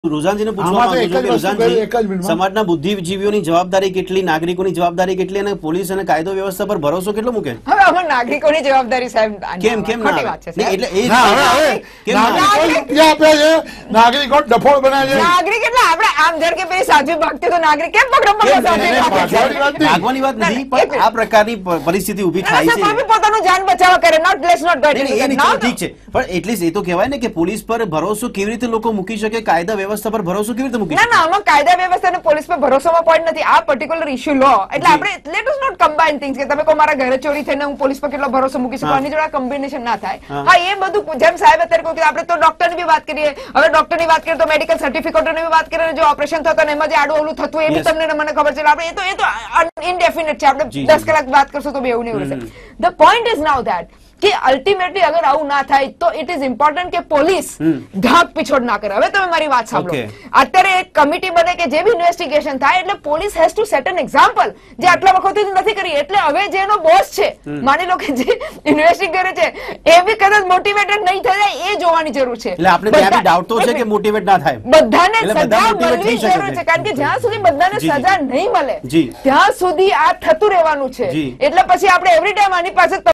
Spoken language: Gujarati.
રુઝાનજીને પૂછવામાં સમાજના બુદ્ધિજીવીઓની જવાબદારી કેટલી, નાગરિકોની જવાબદારી કેટલી અને પોલીસ અને કાયદો વ્યવસ્થા પર ભરોસો કેટલો મૂકે? હવે અમે નાગરિકોની જવાબદારી સાહેબ કેમ ખોટી વાત છે એટલે એ નાગરિકો ડફોળ બનાવે છે. નાગરિક એટલે આપણે આમ જર કે પેલી સાધ્વી ભક્તિ તો નાગરિક કેમ ભાગવાની વાત નથી, પણ આ પ્રકારની પરિસ્થિતિ ઉભી થાય છે. પોતાનું જાન બચાવવા કરે, નોટ લેટ્સ નોટ ગો. ઠીક છે, પણ એટલીસ્ટ એ તો કહેવાય ને કે પોલીસ પર ભરોસો કેવી રીતે લોકો મૂકી શકે, કાયદા વ્યવસ્થા પર ભરોસો કેવી રીતે મૂકી શકે? ના, આમાં કાયદા વ્યવસ્થા અને પોલીસ પર ભરોસામાં પોઈન્ટ નથી. આ પર્ટિક્યુલર ઇશ્યુ લો એટલે આપણે let us not combine things કે તમે કો મારા ઘરે ચોરી થઈને હું પોલીસ પર કેટલો ભરોસો મૂકી શકું, આની જોડે કોમ્બિનેશન ના થાય. હા, એ બધું જેમ સાહેબ અત્યારે કહ્યું કે આપણે તો ડોક્ટરની બી વાત કરીએ, હવે ડોક્ટરની વાત કરીએ તો મેડિકલ સર્ટિફિકેટની બી વાત કરીએ, જો ઓપરેશન થતો ને એમાં જે આડું ઓલું થતું એ બી તમને મને ખબર છે. આપણે એ તો ઇનડેફિનેટ છે, આપણે 10 કલાક વાત કરશું તો બી એવું નહીં રહેશે. The point is now that કે અલ્ટિમેટલી અગર આવું ના થાય તો ઇટ ઇઝ ઇમ્પોર્ટન્ટ કે પોલીસ ઢાક પીછોડ ના કરે. હવે તમે મારી વાત સાંભળો, અત્યારે એક કમિટી બને કે જે બી ઇન્વેસ્ટિગેશન થાય એટલે police has to set an example, જે આટલા વખતથી નથી કરી. એટલે હવે જે એનો બોસ છે, માની લો કે જે ઇન્વેસ્ટિગેટ કરે છે એ બી કદાચ મોટિવેટેડ નહીં થાય એ જોવાની જરૂર છે. એટલે આપણે ત્યાં બી ડાઉટ તો છે કે મોટિવેટ ના થાય. બધાને સજા મળવી જરૂર છે, કારણ કે જ્યાં સુધી બધાને સજા નહીં મળે ત્યાં સુધી આ થતું રહેવાનું છે. એટલે પછી આપણે એવરી ટાઈમ આની પાસે